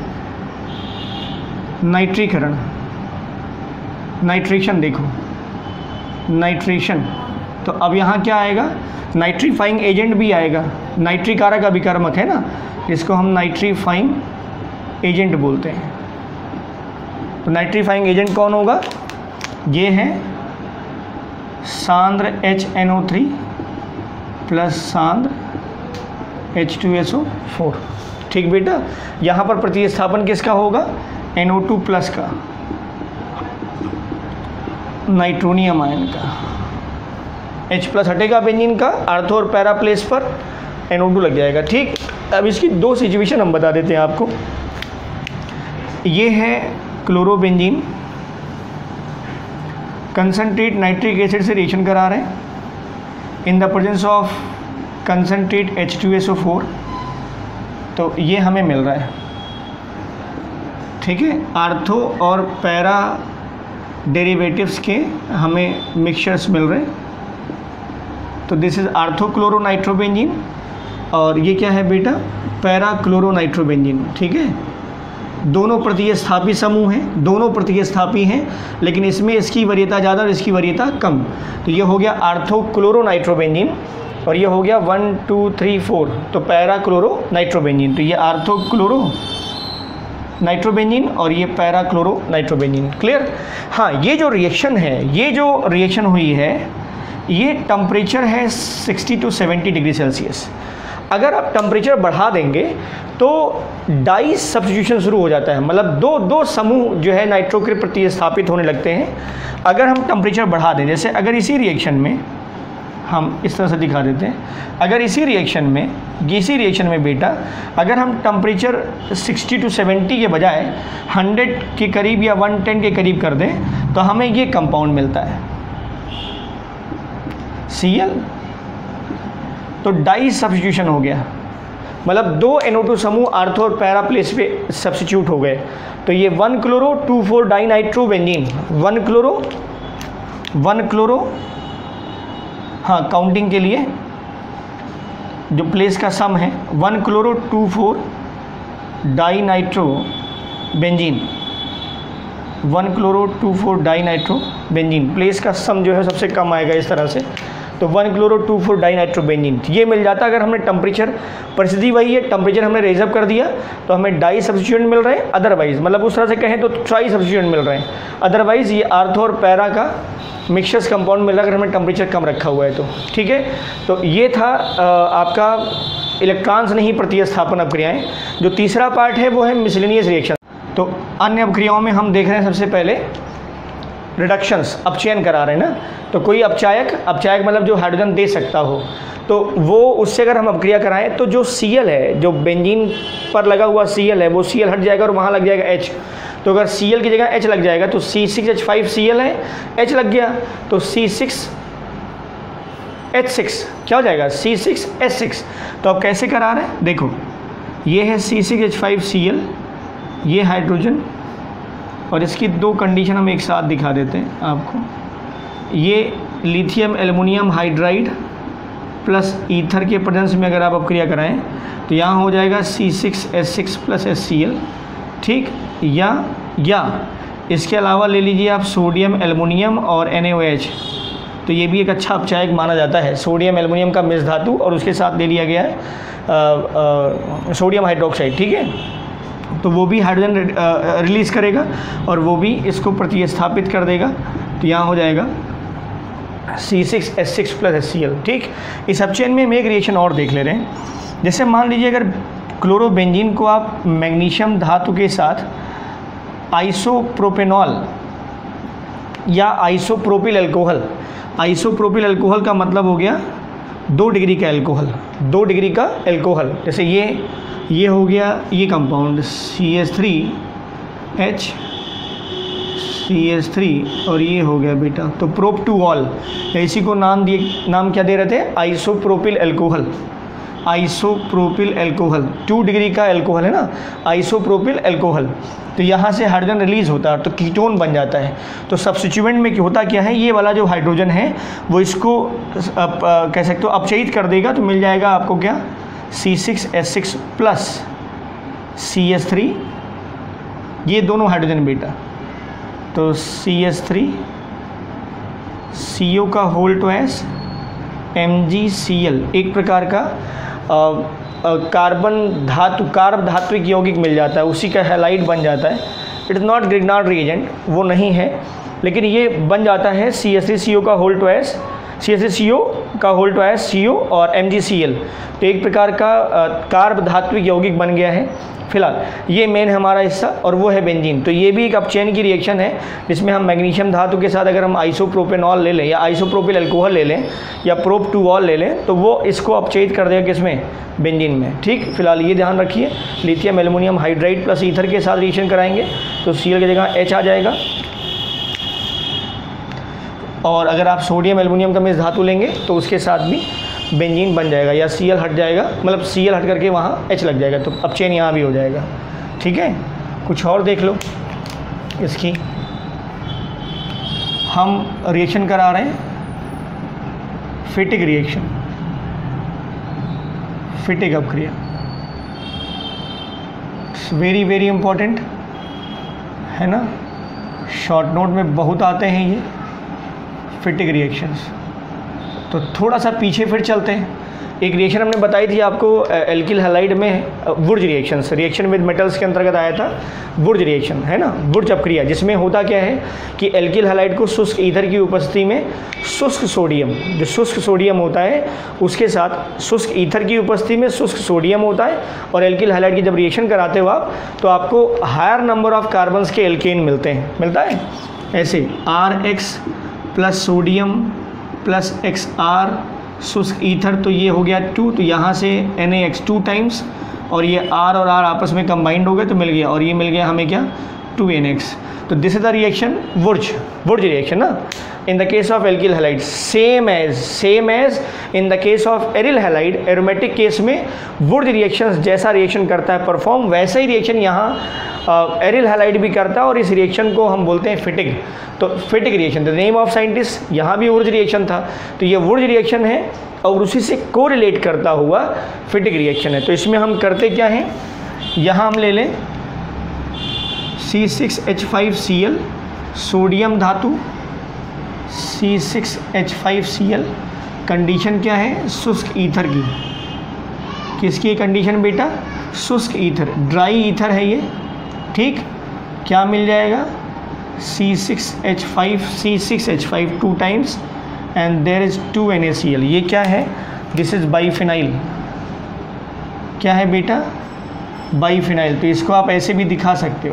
नाइट्रीकरण, नाइट्रेशन देखो, नाइट्रेशन। तो अब यहाँ क्या आएगा, नाइट्रीफाइंग एजेंट भी आएगा, नाइट्रीकारक अभिकर्मक है ना, इसको हम नाइट्रीफाइंग एजेंट बोलते हैं। तो नाइट्रीफाइंग एजेंट कौन होगा, ये है सांद्र H N O three plus सांद्र H two S O four. ठीक बेटा, यहाँ पर प्रतिस्थापन किसका होगा, एन ओ टू प्लस का, नाइट्रोनियम आयन का। H प्लस हटेगा बेंजीन का, आर्थो और पैरा प्लेस पर एन ओ टू लग जाएगा। ठीक, अब इसकी दो सिचुएशन हम बता देते हैं आपको। ये है क्लोरोबेंजीन, कंसनट्रेट नाइट्रिक एसिड से रिएक्शन करा रहे हैं in the presence of concentrate H two S O four. तो ये हमें मिल रहा है, ठीक है, आर्थो और पैरा डेरिवेटिव्स के हमें मिक्सचर्स मिल रहे हैं। तो दिस इज आर्थोक्लोरोनाइट्रोबेंजीन और ये क्या है बेटा, पैरा क्लोरोनाइट्रोबेंजीन। ठीक है, दोनों प्रतिस्थापी समूह हैं, दोनों प्रतिस्थापी हैं, लेकिन इसमें इसकी वरीयता ज़्यादा और इसकी वरीयता कम। तो ये हो गया आर्थोक्लोरोनाइट्रोबेंजीन और ये हो गया वन टू थ्री फोर, तो पैरा क्लोरोनाइट्रोबेंजीन। तो ये आर्थोक्लोरो नाइट्रोबेंजीन और ये पैरा क्लोरो नाइट्रोबेंजीन। क्लियर। हाँ, ये जो रिएक्शन है, ये जो रिएक्शन हुई है, ये टेम्परेचर है sixty two seventy degree Celsius अगर आप टेम्परेचर बढ़ा देंगे तो डाई सब्स्टिट्यूशन शुरू हो जाता है, मतलब दो दो समूह जो है नाइट्रो के प्रतिस्थापित होने लगते हैं अगर हम टेम्परेचर बढ़ा दें। जैसे अगर इसी रिएक्शन में हम इस तरह से दिखा देते हैं, अगर इसी रिएक्शन में इसी रिएक्शन में बेटा अगर हम टेम्परेचर साठ टू सत्तर के बजाय सौ के करीब या एक सौ दस के करीब कर दें तो हमें ये कंपाउंड मिलता है Cl। तो डाई सब्स्टिट्यूशन हो गया, मतलब दो एन ओ टू समूह आर्थो और पैरा प्लेस पे सब्स्टिट्यूट हो गए। तो ये one chloro two four di nitro benzene, one chloro one chloro हाँ काउंटिंग के लिए जो प्लेस का सम है one chloro two four di nitro benzene, one chloro two four di nitro benzene place का सम जो है सबसे कम आएगा इस तरह से। तो one chloro two four di nitro benzene ये मिल जाता है। अगर हमने टेम्परेचर, परिस्थिति वही है, टेम्परेचर हमने रेज अप कर दिया तो हमें डाई सब्स्टिट्यूएंट मिल रहे हैं, अदरवाइज मतलब उस तरह से कहें तो ट्राई सब्स्टिट्यूएंट मिल रहे हैं, अदरवाइज ये आर्थो और पैरा का मिक्सचर्स कंपाउंड मिल रहा है अगर हमने टेम्परेचर कम रखा हुआ है तो। ठीक है, तो ये था आपका इलेक्ट्रॉन्स नहीं प्रतिस्थापन अपक्रियाएं। जो तीसरा पार्ट है वो है मिसलेनियस रिएक्शन। तो अन्य अपक्रियाओं में हम देख रहे हैं सबसे पहले रिडक्शंस, अपचयन करा रहे हैं ना। तो कोई अपचायक, अपचायक मतलब जो हाइड्रोजन दे सकता हो, तो वो उससे अगर हम अपक्रिया कराएं तो जो Cl है, जो बेंजीन पर लगा हुआ Cl है वो Cl हट जाएगा और वहाँ लग जाएगा H। तो अगर Cl की जगह H लग जाएगा तो C six H five Cl है, H लग गया तो सी सिक्स एच सिक्स क्या हो जाएगा सी सिक्स एच सिक्स। तो अब कैसे करा रहे हैं, देखो ये है C six H five Cl, ये हाइड्रोजन, और इसकी दो कंडीशन हम एक साथ दिखा देते हैं आपको। ये lithium aluminium hydride plus ether के प्रेजेंस में अगर आप अपक्रिया कराएं तो यहाँ हो जाएगा C six H six plus H C L. ठीक, या या इसके अलावा ले लीजिए आप सोडियम एल्युमिनियम और एन ए ओ एच, तो ये भी एक अच्छा अपचायक माना जाता है। सोडियम एल्युमिनियम का मिश्र धातु और उसके साथ ले लिया गया है आ, आ, सोडियम हाइड्रोक्साइड। ठीक है, तो वो भी हाइड्रोजन रिलीज़ करेगा और वो भी इसको प्रतिस्थापित कर देगा। तो यहाँ हो जाएगा C six H six plus H C L. ठीक, इस अपचयन में हम एक रिएक्शन और देख ले रहे हैं। जैसे मान लीजिए अगर क्लोरोबेंजीन को आप मैग्नीशियम धातु के साथ आइसोप्रोपेनॉल या आइसोप्रोपिल अल्कोहल, आइसोप्रोपिल अल्कोहल का मतलब हो गया दो डिग्री का अल्कोहल, दो डिग्री का अल्कोहल। जैसे ये ये हो गया ये compound C H three H C H three और ये हो गया बेटा तो प्रोप टू ऑल, इसी को नाम दिए, नाम क्या दे रहे थे, isopropyl alcohol. Isopropyl alcohol two degree का अल्कोहल है ना, आइसोप्रोपिल अल्कोहल। तो यहाँ से हाइड्रोजन रिलीज होता है तो कीटोन बन जाता है। तो सब्स्टिट्यूएंट में होता क्या है, ये वाला जो हाइड्रोजन है वो इसको अप, आ, कह सकते हो अपचयित कर देगा। तो मिल जाएगा आपको क्या C six H six plus C H three, ये दोनों हाइड्रोजन बेटा। तो C H three C O का whole two S M G C L, एक प्रकार का आ, आ, कार्बन धातु, कार्ब धात्विक यौगिक मिल जाता है, उसी का हैलाइड बन जाता है। It is not Grignard reagent, वो नहीं है, लेकिन ये बन जाता है सी एच थ्री सी ओ का whole two S, C H three C O का whole two S C O और एम जी सी एल। तो एक प्रकार का कार्ब धात्विक यौगिक बन गया है। फिलहाल ये मेन हमारा हिस्सा और वो है बेंजीन। तो ये भी एक अपचयन की रिएक्शन है जिसमें हम मैग्नीशियम धातु के साथ अगर हम आइसोप्रोपेनॉल ले लें या आइसोप्रोपिल अल्कोहल ले लें या प्रोप टू ऑल ले लें तो वो इसको अपचयित कर देगा किसमें, बेंजीन में। ठीक, फिलहाल ये ध्यान रखिए, lithium aluminium hydride plus ether के साथ रिएक्शन कराएंगे तो सी एल की जगह एच आ जाएगा। और अगर आप सोडियम एल्युमिनियम का मिश्र धातु लेंगे तो उसके साथ भी बेंजीन बन जाएगा, या सी एल हट जाएगा, मतलब सी एल हट करके वहाँ एच लग जाएगा, तो अपचयन यहाँ भी हो जाएगा। ठीक है, कुछ और देख लो इसकी। हम रिएक्शन करा रहे हैं फिटिक रिएक्शन, फिटिक अपक्रिया, वेरी वेरी इंपॉर्टेंट है ना, शॉर्ट नोट में बहुत आते हैं ये फिटिक रिएक्शंस। तो थोड़ा सा पीछे फिर चलते हैं। एक रिएक्शन हमने बताई थी आपको एल्किल हैलाइड में, Wurtz reaction, reaction with metals के अंतर्गत आया था वुर्ज रिएक्शन, है ना, वुर्ज अपक्रिया, जिसमें होता क्या है कि एल्किल हैलाइड को शुष्क ईथर की उपस्थिति में शुष्क सोडियम, जो शुष्क सोडियम होता है उसके साथ शुष्क ईथर की उपस्थिति में शुष्क सोडियम होता है, और एल्किल हैलाइड की जब रिएक्शन कराते हो आप तो आपको हायर नंबर ऑफ कार्बन्स के एल्केन मिलते हैं, मिलता है ऐसे R X plus sodium plus X R शुष्क ईथर, तो ये हो गया टू, तो यहाँ से N A X two times, और ये आर और आर आपस में कंबाइंड हो गए तो मिल गया, और ये मिल गया हमें क्या, टू एन एक्स। तो this is the reaction Wurtz, Wurtz reaction ना, in the case of alkyl halide, same as same as in the case of aryl halide, aromatic case में वुर्ज रिएक्शन जैसा रिएक्शन करता है perform, वैसा ही reaction यहाँ aryl halide भी करता है, और इस रिएक्शन को हम बोलते हैं फिटिग। तो Fittig reaction, the name of scientist, यहाँ भी वुर्ज रिएक्शन था, तो ये वुर्ज रिएक्शन है और उसी से कोरिलेट करता हुआ फिटिग रिएक्शन है। तो इसमें हम करते क्या हैं, यहाँ हम ले लें C six H five C L sodium धातु, C six H five C L, condition क्या है, शुष्क ईथर की, किसकी कंडीशन बेटा, शुष्क ईथर, ड्राई ईथर है ये, ठीक, क्या मिल जाएगा, C six H five, C six H five two times and there is two N A C L, ये क्या है, दिस इज बाईफिनाइल, क्या है बेटा, बाईफिनाइल। तो इसको आप ऐसे भी दिखा सकते हो,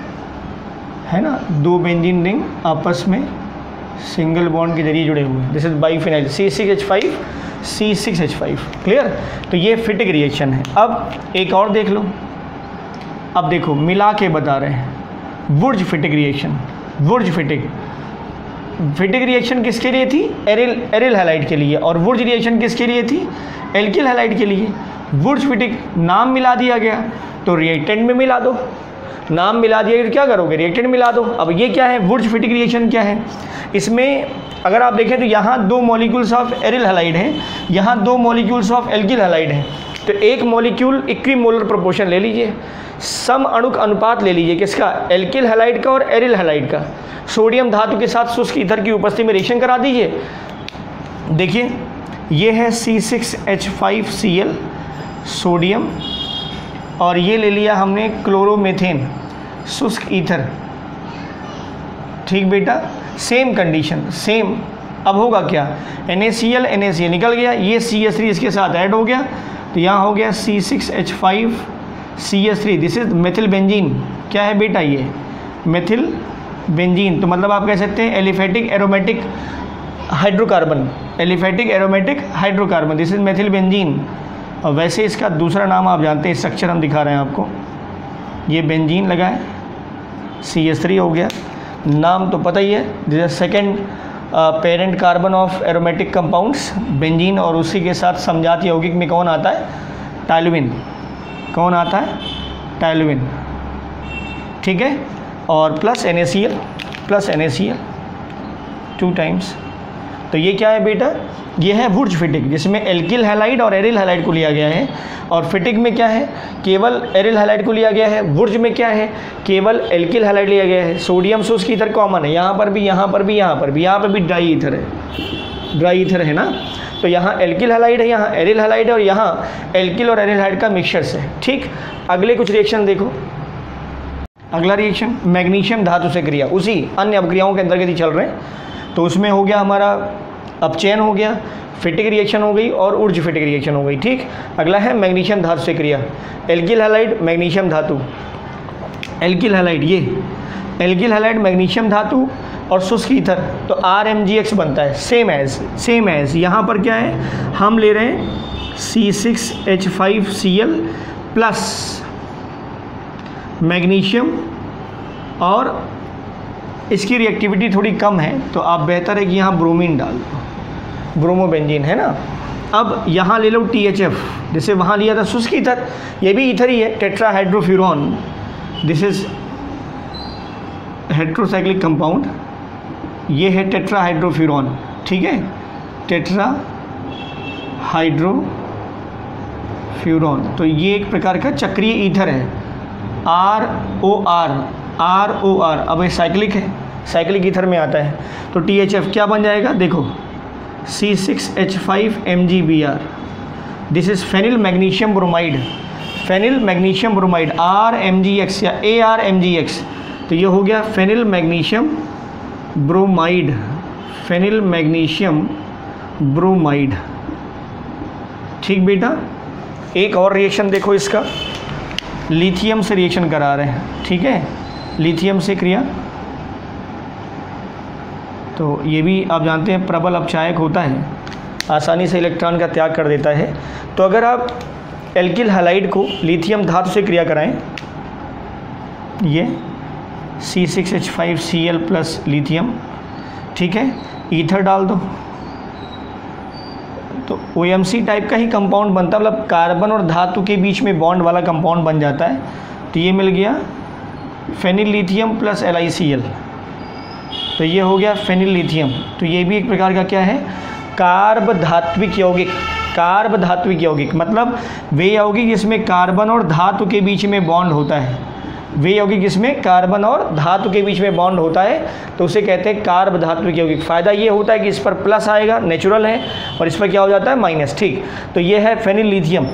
है ना, दो बेंजीन रिंग आपस में सिंगल बॉन्ड के जरिए जुड़े हुए हैं, this is biphenyl, C six H five C six H five, clear. तो ये फिटिग रिएक्शन है। अब एक और देख लो, अब देखो मिला के बता रहे हैं, वुर्ज फिटिग रिएक्शन, वुर्ज फिटिग, फिटिग रिएक्शन किसके लिए थी, एरिल एरिल हैलाइड के लिए, और वुर्ज रिएक्शन किसके लिए थी, एल्किल हैलाइड के लिए। वुर्ज फिटिग नाम मिला दिया गया तो रिएक्टेंट में मिला दो, नाम मिला दिया तो क्या करोगे, रिएक्टेंट मिला दो। अब ये क्या है, वुर्ज फिटिग रिएक्शन क्या है, इसमें अगर आप देखें तो यहाँ दो मॉलिक्यूल्स ऑफ एरिल हैलाइड हैं, यहाँ दो मॉलिक्यूल्स ऑफ एल्किल हैलाइड हैं, तो एक मॉलिक्यूल इक्विमोलर प्रोपोर्शन ले लीजिए, सम अणुक अनुपात ले लीजिए, किसका, एल्किल हैलाइड का और एरिल हैलाइड का, सोडियम धातु के साथ शुष्क ईथर की उपस्थिति में रिएक्शन करा दीजिए। देखिए ये है C six H five C L sodium, और ये ले लिया हमने क्लोरोमेथेन शुष्क ईथर, ठीक बेटा, सेम कंडीशन सेम। अब होगा क्या, N A C L N A C L निकल गया, ये सी एस थ्री इसके साथ ऐड हो गया, तो यहाँ हो गया C six H five C S three, this is methyl benzene, क्या है बेटा, ये मेथिल बेंजीन। तो मतलब आप कह सकते हैं aliphatic aromatic hydrocarbon, aliphatic aromatic hydrocarbon, this is methyl benzene. और वैसे इसका दूसरा नाम आप जानते हैं, स्ट्रक्चर हम दिखा रहे हैं आपको, ये बेंजीन लगा है, सी एस थ्री हो गया, नाम तो पता ही है, this is second parent carbon of aromatic compounds benzene, और उसी के साथ समजात यौगिक में कौन आता है, टाइलुविन, कौन आता है, टाइलुविन, ठीक है, और plus N A C L, plus N A C L two times. तो ये क्या है बेटा, ये है वुर्ज फिटिग, जिसमें एल्किल हैलाइड और एरिल हैलाइड को लिया गया है, और फिटिग में क्या है, केवल एरिल हैलाइड को लिया गया है, वुर्ज में क्या है, केवल एल्किल हैलाइड लिया गया है। सोडियम शुष्क ईथर कॉमन है, यहाँ पर भी, यहाँ पर भी, यहाँ पर भी, यहाँ पर भी ड्राई ईथर है, ड्राई ईथर है ना, तो यहाँ एल्किल हैलाइड है, यहाँ एरिल हैलाइड है, और यहाँ एल्किल और एरिल हैलाइड का मिक्सचर्स है, ठीक। अगले कुछ रिएक्शन देखो, अगला रिएक्शन मैग्नीशियम धातु से क्रिया, उसी अन्य अपक्रियाओं के अंतर्गत ही चल रहे हैं, तो उसमें हो गया हमारा अपचयन हो गया, फिटिग रिएक्शन हो गई और ऊर्ज फिटिग रिएक्शन हो गई, ठीक। अगला है मैग्नीशियम धातु से क्रिया, एल्किल हैलाइड मैग्नीशियम धातु, एल्किल हैलाइड, ये एल्किल हैलाइड मैग्नीशियम धातु और शुष्क ईथर, तो आर एम जी एक्स बनता है, सेम एज सेम एज यहाँ पर क्या है, हम ले रहे हैं C six H five C L plus magnesium, और इसकी रिएक्टिविटी थोड़ी कम है, तो आप बेहतर है कि यहाँ ब्रोमीन डाल दो, ब्रोमोबेंजीन है ना। अब यहाँ ले लो टी एच एफ, जैसे वहाँ लिया था शुष्क ईथर, ये भी ईथर ही है, tetrahydrofuran, this is heterocyclic compound, ये है टेट्राहाइड्रोफ्यूरॉन, ठीक है, टेट्राहाइड्रोफ्यूरॉन, तो ये एक प्रकार का चक्रीय ईथर है, R O R, R O R, अब ये साइक्लिक है, साइक्लिक ईथर में आता है, तो टी एच एफ क्या बन जाएगा, देखो C six H five M G B R, this is phenyl magnesium bromide, phenyl magnesium bromide R M G X या A R M G X, तो ये हो गया phenyl magnesium bromide, phenyl magnesium bromide. ठीक बेटा, एक और reaction देखो इसका, लिथियम से रिएक्शन करा रहे हैं, ठीक है, लिथियम से क्रिया, तो ये भी आप जानते हैं प्रबल अपचायक होता है, आसानी से इलेक्ट्रॉन का त्याग कर देता है। तो अगर आप एल्किल हैलाइड को लिथियम धातु से क्रिया कराएं, ये C six H five C L plus lithium, ठीक है, ईथर डाल दो, तो ओ एम सी टाइप का ही कंपाउंड बनता है, मतलब कार्बन और धातु के बीच में बॉन्ड वाला कंपाउंड बन जाता है। तो ये मिल गया phenyl lithium plus L I C L, तो ये हो गया फेनिल लिथियम। तो ये भी एक प्रकार का क्या है, कार्ब धात्विक यौगिक, कार्ब धात्विक यौगिक मतलब वे यौगिक जिसमें कार्बन और धातु के बीच में बॉन्ड होता है, वे यौगिक जिसमें कार्बन और धातु के बीच में बॉन्ड होता है, तो उसे कहते हैं कार्ब धात्विक यौगिक। फ़ायदा ये होता है कि इस पर प्लस आएगा, नेचुरल है, और इस पर क्या हो जाता है, माइनस। ठीक, तो ये है फेनिल लिथियम,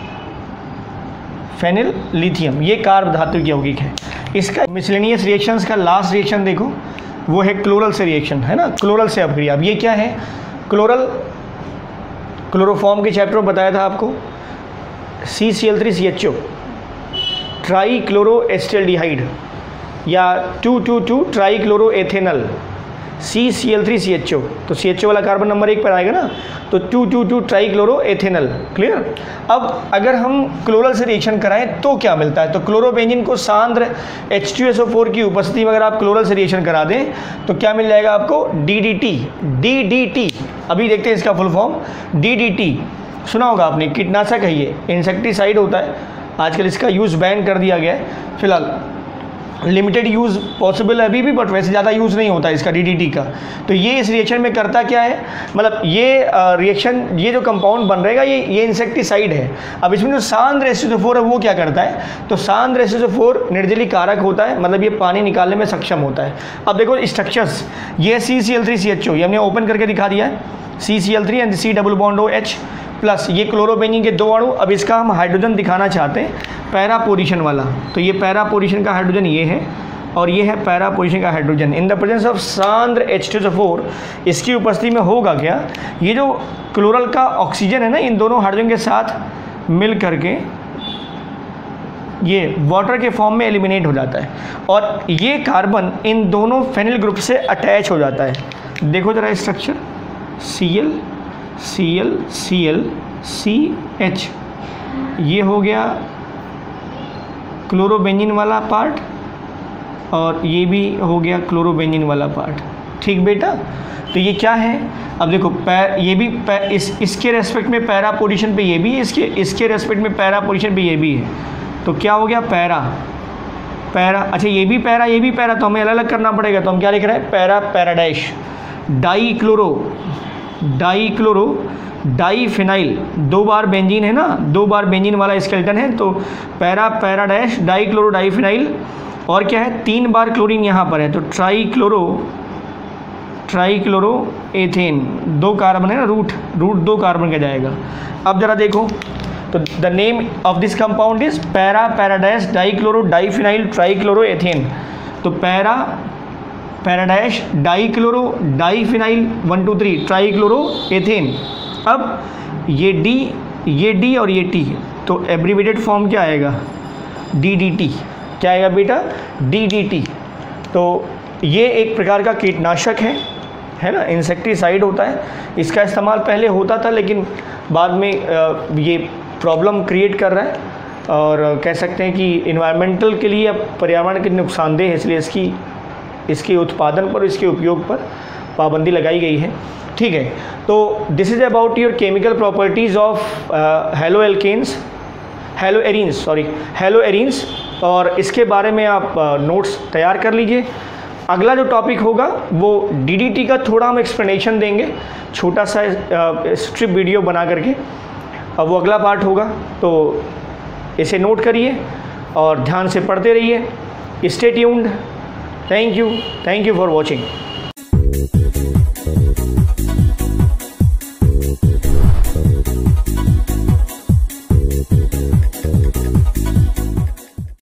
फेनिल लिथियम, ये कार्ब धात्विक यौगिक है। इसका मिसलेनियस रिएक्शंस का लास्ट रिएक्शन देखो, वो है क्लोरल से रिएक्शन, है ना, क्लोरल से अपक्रिया। अब ये क्या है, क्लोरल, क्लोरोफॉर्म के चैप्टर में बताया था आपको, C C L three C H O, tri chloro acetaldehyde या two two two tri chloro ethanal, C C L three C H O, तो सी एच ओ वाला कार्बन नंबर एक पर आएगा ना, तो two two two tri chloro ethanal. Clear. अब अगर हम क्लोरल से रिएक्शन कराएं तो क्या मिलता है, तो क्लोरोबेंजीन को सांद्र H two S O four की उपस्थिति में अगर आप क्लोरल से रिएक्शन करा दें तो क्या मिल जाएगा आपको, D D T, D D T. अभी देखते हैं इसका full form, D D T सुना होगा आपने, कीटनाशक है ये, इंसेक्टिसाइड होता है, आजकल इसका यूज़ बैन कर दिया गया है, फिलहाल लिमिटेड यूज़ पॉसिबल है अभी भी, बट वैसे ज़्यादा यूज़ नहीं होता इसका, डीडीटी का। तो ये इस रिएक्शन में करता क्या है, मतलब ये रिएक्शन, ये जो कंपाउंड बन रहेगा ये ये इंसेक्टिसाइड है। अब इसमें जो सांद्र H two S O four है वो क्या करता है, तो सांद्र H two S O four निर्जली कारक होता है, मतलब ये पानी निकालने में सक्षम होता है। अब देखो स्ट्रक्चर्स, ये C C L three C H O, ये हमने ओपन करके दिखा दिया है, C C L three and C double bond O H plus, ये क्लोरोबेंजीन के दो अणु। अब इसका हम हाइड्रोजन दिखाना चाहते हैं पैरा पोजीशन वाला, तो ये पैरा पोजीशन का हाइड्रोजन ये है, और ये है पैरा पोजीशन का hydrogen in the presence of सांद्र H two S O four. इसकी उपस्थिति में होगा क्या, ये जो क्लोरल का ऑक्सीजन है ना, इन दोनों हाइड्रोजन के साथ मिल करके ये वाटर के फॉर्म में एलिमिनेट हो जाता है, और ये कार्बन इन दोनों फेनिल ग्रुप से अटैच हो जाता है। देखो जरा structure, C L C L C L C H, ये हो गया क्लोरोबेंजीन वाला पार्ट, और ये भी हो गया क्लोरोबेंजीन वाला पार्ट। ठीक बेटा, तो ये क्या है, अब देखो पैर, ये भी पैर, इस इसके रेस्पेक्ट में पैरा पोजीशन पे ये भी है, इसके इसके रेस्पेक्ट में पैरा पोजीशन पे ये भी है, तो क्या हो गया पैरा पैरा, अच्छा ये भी पैरा ये भी पैरा, तो हमें अलग अलग करना पड़ेगा, तो हम क्या लिख रहे हैं, para para dash, dichloro dichloro diphenyl, दो बार बेंजीन है ना, दो बार बेंजीन वाला स्केलेटन है, तो para para dash dichloro diphenyl, और क्या है, तीन बार क्लोरीन यहाँ पर है, तो trichloro trichloro ethane, दो कार्बन है ना, रूट रूट दो कार्बन का जाएगा। अब जरा देखो, तो the name of this compound is para para dash dichloro diphenyl trichloro ethane, तो para para dash dichloro diphenyl one two three trichloro ethane. अब ये डी ये डी और ये टी, तो एब्रीवेटेड फॉर्म क्या आएगा, D D T, क्या आएगा बेटा, डी डी टी। तो ये एक प्रकार का कीटनाशक है है ना, इंसेक्टिसाइड होता है, इसका इस्तेमाल पहले होता था लेकिन बाद में ये प्रॉब्लम क्रिएट कर रहा है, और कह सकते हैं कि इन्वायरमेंटल के लिए, अब पर्यावरण के नुकसानदेह है, इसलिए इसकी इसके उत्पादन पर, इसके उपयोग पर पाबंदी लगाई गई है। ठीक है, तो this is about your chemical properties of haloalkanes haloarenes sorry haloarenes, और इसके बारे में आप नोट्स uh, तैयार कर लीजिए। अगला जो टॉपिक होगा वो डीडीटी का थोड़ा हम एक्सप्लेनेशन देंगे, छोटा सा स्ट्रिप वीडियो बना करके, अब वो अगला पार्ट होगा, तो इसे नोट करिए और ध्यान से पढ़ते रहिए। Stay tuned. Thank you thank you for watching.